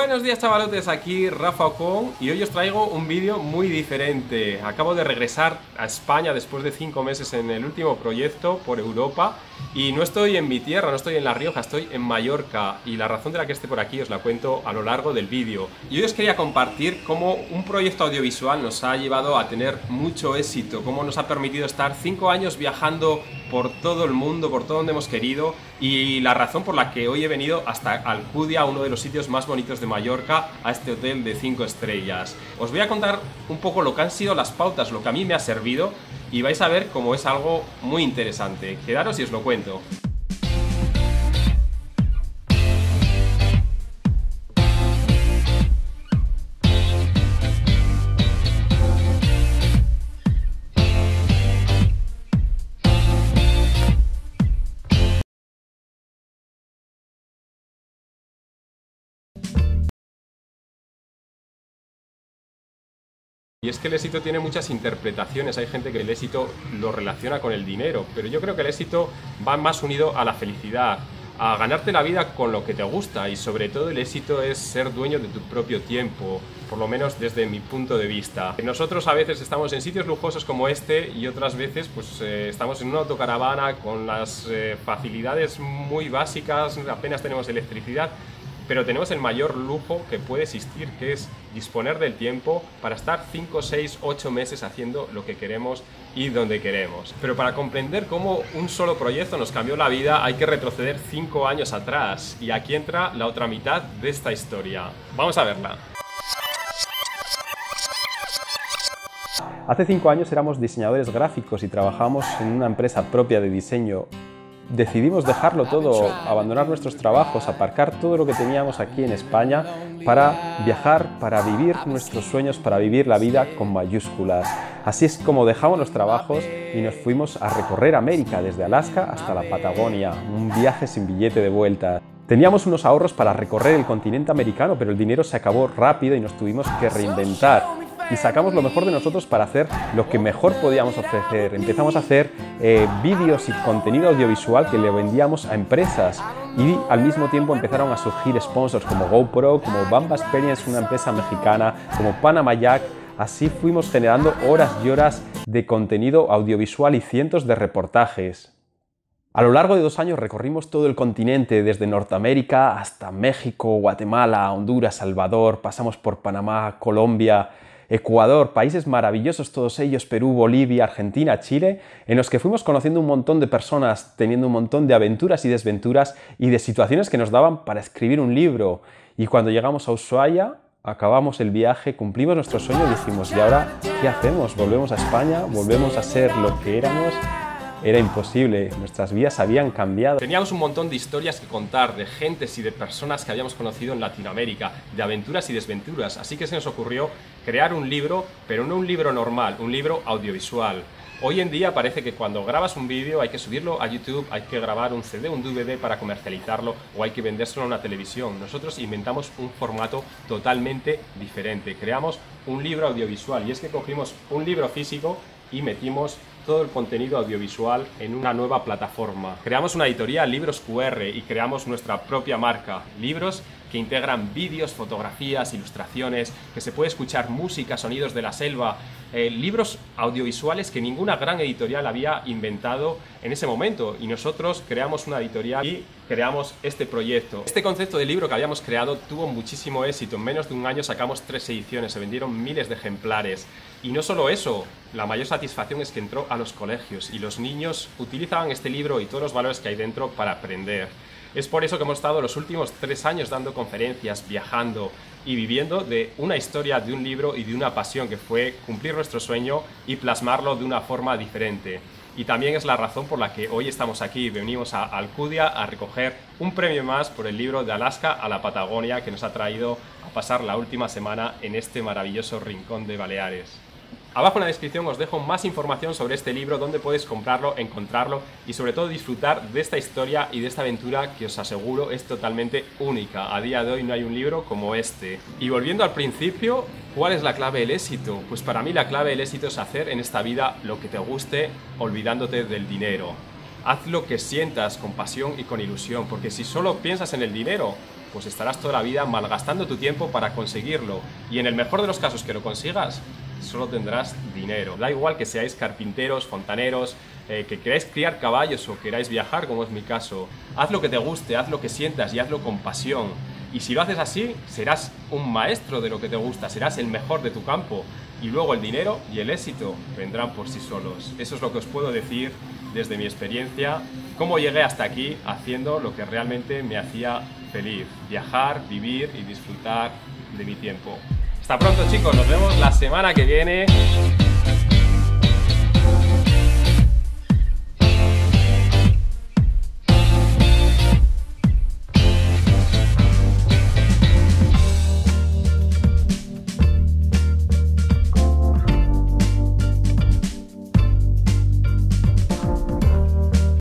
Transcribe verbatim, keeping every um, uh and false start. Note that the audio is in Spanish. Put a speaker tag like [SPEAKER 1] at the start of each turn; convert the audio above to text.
[SPEAKER 1] Buenos días chavalotes, aquí Rafa Ocon y hoy os traigo un vídeo muy diferente. Acabo de regresar a España después de cinco meses en el último proyecto por Europa y no estoy en mi tierra, no estoy en La Rioja, estoy en Mallorca y la razón de la que esté por aquí os la cuento a lo largo del vídeo. Y hoy os quería compartir cómo un proyecto audiovisual nos ha llevado a tener mucho éxito, cómo nos ha permitido estar cinco años viajando por todo el mundo, por todo donde hemos querido, y la razón por la que hoy he venido hasta Alcudia, uno de los sitios más bonitos de Mallorca, a este hotel de cinco estrellas. Os voy a contar un poco lo que han sido las pautas, lo que a mí me ha servido, y vais a ver cómo es algo muy interesante. Quedaros y os lo cuento. Y es que el éxito tiene muchas interpretaciones, hay gente que el éxito lo relaciona con el dinero, pero yo creo que el éxito va más unido a la felicidad, a ganarte la vida con lo que te gusta, y sobre todo el éxito es ser dueño de tu propio tiempo, por lo menos desde mi punto de vista. Nosotros a veces estamos en sitios lujosos como este y otras veces pues eh, estamos en una autocaravana con las eh, facilidades muy básicas, apenas tenemos electricidad, pero tenemos el mayor lujo que puede existir, que es disponer del tiempo para estar cinco, seis, ocho meses haciendo lo que queremos y donde queremos. Pero para comprender cómo un solo proyecto nos cambió la vida hay que retroceder cinco años atrás, y aquí entra la otra mitad de esta historia. Vamos a verla.
[SPEAKER 2] Hace cinco años éramos diseñadores gráficos y trabajábamos en una empresa propia de diseño. Decidimos dejarlo todo, abandonar nuestros trabajos, aparcar todo lo que teníamos aquí en España para viajar, para vivir nuestros sueños, para vivir la vida con mayúsculas. Así es como dejamos los trabajos y nos fuimos a recorrer América, desde Alaska hasta la Patagonia, un viaje sin billete de vuelta. Teníamos unos ahorros para recorrer el continente americano, pero el dinero se acabó rápido y nos tuvimos que reinventar. Y sacamos lo mejor de nosotros para hacer lo que mejor podíamos ofrecer. Empezamos a hacer eh, vídeos y contenido audiovisual que le vendíamos a empresas, y al mismo tiempo empezaron a surgir sponsors como GoPro, como Bamba Experience, una empresa mexicana, como Panama Jack. Así fuimos generando horas y horas de contenido audiovisual y cientos de reportajes. A lo largo de dos años recorrimos todo el continente, desde Norteamérica hasta México, Guatemala, Honduras, Salvador, pasamos por Panamá, Colombia, Ecuador, países maravillosos todos ellos, Perú, Bolivia, Argentina, Chile, en los que fuimos conociendo un montón de personas, teniendo un montón de aventuras y desventuras y de situaciones que nos daban para escribir un libro. Y cuando llegamos a Ushuaia, acabamos el viaje, cumplimos nuestro sueño y dijimos, ¿y ahora qué hacemos? ¿Volvemos a España? ¿Volvemos a ser lo que éramos? Era imposible, nuestras vidas habían cambiado.
[SPEAKER 1] Teníamos un montón de historias que contar, de gentes y de personas que habíamos conocido en Latinoamérica, de aventuras y desventuras, así que se nos ocurrió crear un libro, pero no un libro normal, un libro audiovisual. Hoy en día parece que cuando grabas un vídeo hay que subirlo a YouTube, hay que grabar un C D, un D V D para comercializarlo, o hay que vendérselo a una televisión. Nosotros inventamos un formato totalmente diferente, creamos un libro audiovisual, y es que cogimos un libro físico y metimos todo el contenido audiovisual en una nueva plataforma. Creamos una editorial, Libros Q R, y creamos nuestra propia marca, libros que integran vídeos, fotografías, ilustraciones, que se puede escuchar música, sonidos de la selva, eh, libros audiovisuales que ninguna gran editorial había inventado en ese momento, y nosotros creamos una editorial y creamos este proyecto. Este concepto de libro que habíamos creado tuvo muchísimo éxito. En menos de un año sacamos tres ediciones, se vendieron miles de ejemplares. Y no solo eso, la mayor satisfacción es que entró a los colegios y los niños utilizaban este libro y todos los valores que hay dentro para aprender. Es por eso que hemos estado los últimos tres años dando conferencias, viajando y viviendo de una historia, de un libro y de una pasión que fue cumplir nuestro sueño y plasmarlo de una forma diferente. Y también es la razón por la que hoy estamos aquí. Venimos a Alcudia a recoger un premio más por el libro De Alaska a la Patagonia, que nos ha traído a pasar la última semana en este maravilloso rincón de Baleares. Abajo en la descripción os dejo más información sobre este libro, donde podéis comprarlo, encontrarlo y sobre todo disfrutar de esta historia y de esta aventura que os aseguro es totalmente única. A día de hoy no hay un libro como este. Y volviendo al principio, ¿cuál es la clave del éxito? Pues para mí la clave del éxito es hacer en esta vida lo que te guste, olvidándote del dinero. Haz lo que sientas con pasión y con ilusión, porque si solo piensas en el dinero, pues estarás toda la vida malgastando tu tiempo para conseguirlo. Y en el mejor de los casos que lo consigas, solo tendrás dinero. Da igual que seáis carpinteros, fontaneros, eh, que queráis criar caballos o queráis viajar, como es mi caso. Haz lo que te guste, haz lo que sientas y hazlo con pasión. Y si lo haces así, serás un maestro de lo que te gusta, serás el mejor de tu campo. Y luego el dinero y el éxito vendrán por sí solos. Eso es lo que os puedo decir desde mi experiencia, cómo llegué hasta aquí haciendo lo que realmente me hacía feliz. Viajar, vivir y disfrutar de mi tiempo. Hasta pronto, chicos, nos vemos la semana que viene.